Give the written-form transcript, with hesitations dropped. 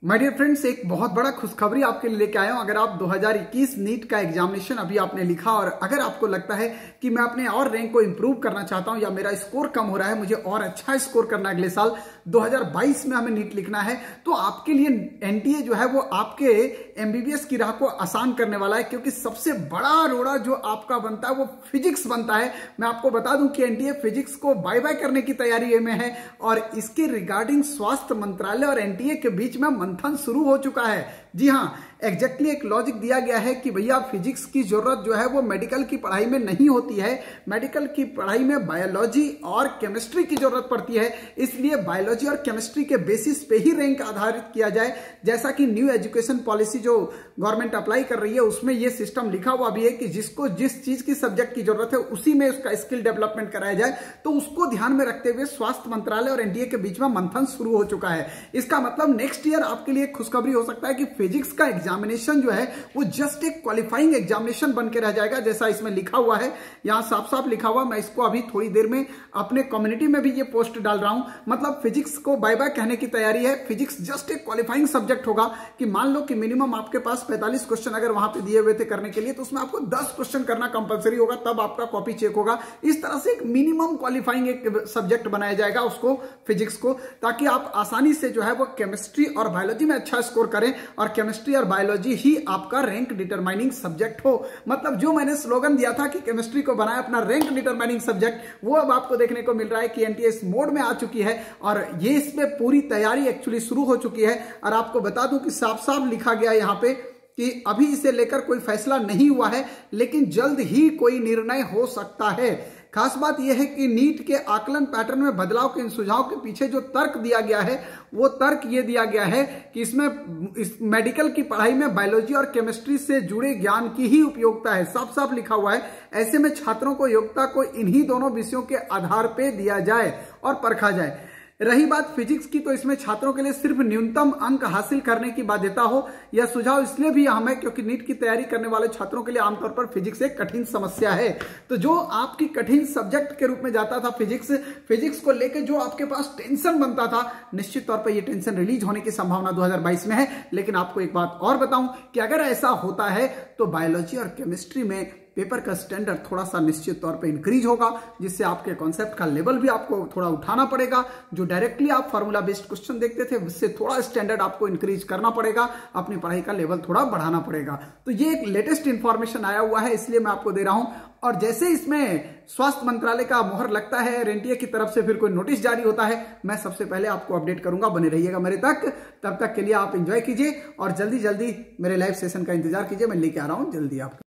My dear friends, एक बहुत बड़ा खुशखबरी आपके लिए लेके आया हूं। अगर आप 2021 नीट का एग्जामिनेशन अभी आपने लिखा और अगर आपको लगता है कि मैं अपने और रैंक को इंप्रूव करना चाहता हूं या मेरा स्कोर कम हो रहा है, मुझे और अच्छा स्कोर करना है अगले साल 2022 में हमें नीट लिखना है, तो आपके लिए एनटीए जो है वो आपके एमबीबीएस की राह को आसान करने वाला है। क्योंकि सबसे बड़ा रोड़ा जो आपका बनता है वो फिजिक्स बनता है। मैं आपको बता दूं कि एनटीए फिजिक्स को बाय बाय करने की तैयारी में है और इसके रिगार्डिंग स्वास्थ्य मंत्रालय और एनटीए के बीच में मंथन शुरू हो चुका है। जी हां, एग्जैक्टली एक लॉजिक दिया गया है कि भैया फिजिक्स की जरूरत जो है वो मेडिकल की पढ़ाई में नहीं होती है, मेडिकल की पढ़ाई में बायोलॉजी और केमिस्ट्री की जरूरत पड़ती है। इसलिए बायोलॉजी और केमिस्ट्री के बेसिस पे ही रैंक आधारित किया जाए। जैसा कि न्यू एजुकेशन पॉलिसी जो गवर्नमेंट अप्लाई कर रही है उसमें यह सिस्टम लिखा हुआ भी है कि जिसको जिस चीज की सब्जेक्ट की जरूरत है उसी में उसका स्किल डेवलपमेंट कराया जाए। तो उसको ध्यान में रखते हुए स्वास्थ्य मंत्रालय और एनडीए के बीच में मंथन शुरू हो चुका है। इसका मतलब नेक्स्ट ईयर आपके लिए खुशखबरी हो सकता है कि फिजिक्स का एग्जामिनेशन जो है वो जस्ट एक क्वालिफाइंग एग्जामिनेशन बन के रह जाएगा, जैसा इसमें लिखा हुआ है। यहां साफ साफ लिखा हुआ, मैं इसको अभी थोड़ी देर में अपने कम्युनिटी में भी ये पोस्ट डाल रहा हूं। मतलब फिजिक्स को बाय बाय कहने की तैयारी है। फिजिक्स जस्ट एक क्वालिफाइंग सब्जेक्ट होगा कि मान लो कि मिनिमम आपके पास 45 क्वेश्चन अगर वहां पे दिए हुए थे करने के लिए, तो उसमें आपको 10 क्वेश्चन करना कंपलसरी होगा, तब आपका कॉपी चेक होगा। इस तरह से एक मिनिमम क्वालिफाइंग एक सब्जेक्ट बनाया जाएगा उसको, फिजिक्स को, ताकि आप आसानी से जो है वो केमिस्ट्री और बायोलॉजी में अच्छा स्कोर करें और केमिस्ट्री और बायोलॉजी ही आपका रैंक डिटरमाइनिंग सब्जेक्ट हो। मतलब जो मैंने स्लोगन दिया था कि केमिस्ट्री को बनाए अपना रैंक डिटरमाइनिंग सब्जेक्ट, वो अब आपको देखने को मिल रहा है कि एनटीए इस मोड में आ चुकी है और ये इसमें पूरी तैयारी एक्चुअली शुरू हो चुकी है। और आपको बता दूं कि साफ साफ लिखा गया यहां पे कि अभी इसे लेकर कोई फैसला नहीं हुआ है, लेकिन जल्द ही कोई निर्णय हो सकता है। खास बात यह है कि नीट के आकलन पैटर्न में बदलाव के इन सुझाव के पीछे जो तर्क दिया गया है वो तर्क ये दिया गया है कि इसमें इस मेडिकल की पढ़ाई में बायोलॉजी और केमिस्ट्री से जुड़े ज्ञान की ही उपयोगिता है। साफ साफ लिखा हुआ है। ऐसे में छात्रों को योग्यता को इन्हीं दोनों विषयों के आधार पर दिया जाए और परखा जाए। रही बात फिजिक्स की, तो इसमें छात्रों के लिए सिर्फ न्यूनतम अंक हासिल करने की बाध्यता हो। यह सुझाव इसलिए भी अहम है क्योंकि नीट की तैयारी करने वाले छात्रों के लिए आमतौर पर फिजिक्स एक कठिन समस्या है। तो जो आपकी कठिन सब्जेक्ट के रूप में जाता था फिजिक्स को लेकर जो आपके पास टेंशन बनता था, निश्चित तौर पर यह टेंशन रिलीज होने की संभावना 2022 में है। लेकिन आपको एक बात और बताऊं कि अगर ऐसा होता है तो बायोलॉजी और केमिस्ट्री में पेपर का स्टैंडर्ड थोड़ा सा निश्चित तौर पे इंक्रीज होगा, जिससे आपके कॉन्सेप्ट का लेवल भी आपको थोड़ा उठाना पड़ेगा। जो डायरेक्टली आप फार्मूला बेस्ड क्वेश्चन देखते थे उससे थोड़ा स्टैंडर्ड आपको इंक्रीज करना पड़ेगा, अपनी पढ़ाई का लेवल थोड़ा बढ़ाना पड़ेगा। तो ये एक लेटेस्ट इंफॉर्मेशन आया हुआ है, इसलिए मैं आपको दे रहा हूं। और जैसे इसमें स्वास्थ्य मंत्रालय का मोहर लगता है, एनटीए की तरफ से फिर कोई नोटिस जारी होता है, मैं सबसे पहले आपको अपडेट करूंगा। बने रहिएगा मेरे तक। तब तक के लिए आप एंजॉय कीजिए और जल्दी जल्दी मेरे लाइव सेशन का इंतजार कीजिए। मैं लेके आ रहा हूं जल्दी आपका।